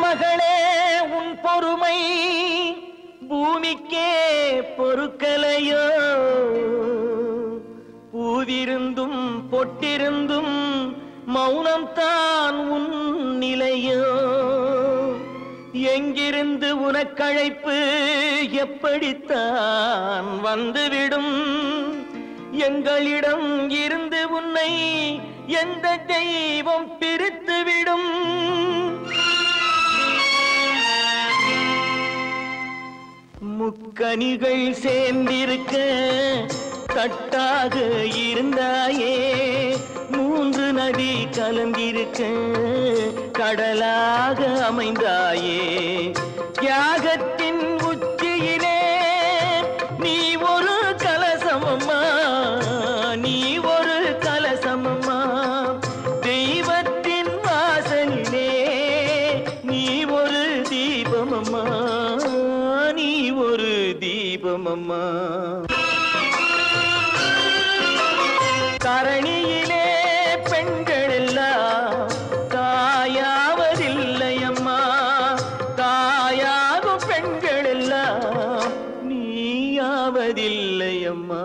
மகளே உன் பொறுமை பூமிக்கே பொறுக்கலையோ பூவிருந்தும் பொட்டிருந்தும் மௌனம்தான் உன் நிலையோ எங்கிருந்து உனக்கழைப்பு எப்படித்தான் வந்துவிடும் எங்களிடம் இருந்து உன்னை எந்த தெய்வம் பிரித்துவிடும் முக்கனிகள் சேர்ந்திருக்க தட்டாக இருந்தாயே மூன்று நதி கலந்திருக்க கடலாக அமைந்தாயே தியாகத்தின் உச்சியிலே நீ ஒரு கலசமம்மா நீ ஒரு கலசமம்மா தெய்வத்தின் வாசலிலே நீ ஒரு தீபமம்மா நீ ஒரு தீபமம்மா தரணியிலே பெண்கள் எல்லாம் தாயாவதில்லையம்மா தாயாகும் பெண்கள் எல்லாம் நீயாவதில்லையம்மா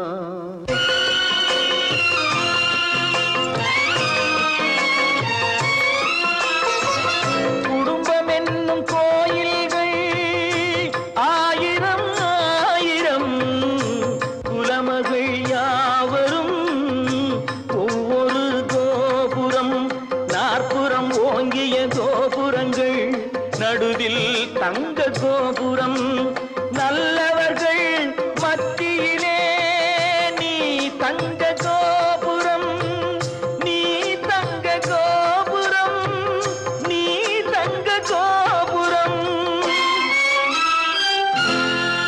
குடும்பம் என்னும் கோயில்கள் ஆயிரம் ஆயிரம் குலமகள் யாவரும் ஒவ்வொரு கோபுரம் நாற்புறம் ஓங்கிய கோபுரங்கள் நடுவில் தங்க கோபுரம் நல்லவர்கள் மத்தியிலே நீ தங்க கோபுரம் நீ தங்க கோபுரம் நீ தங்க கோபுரம்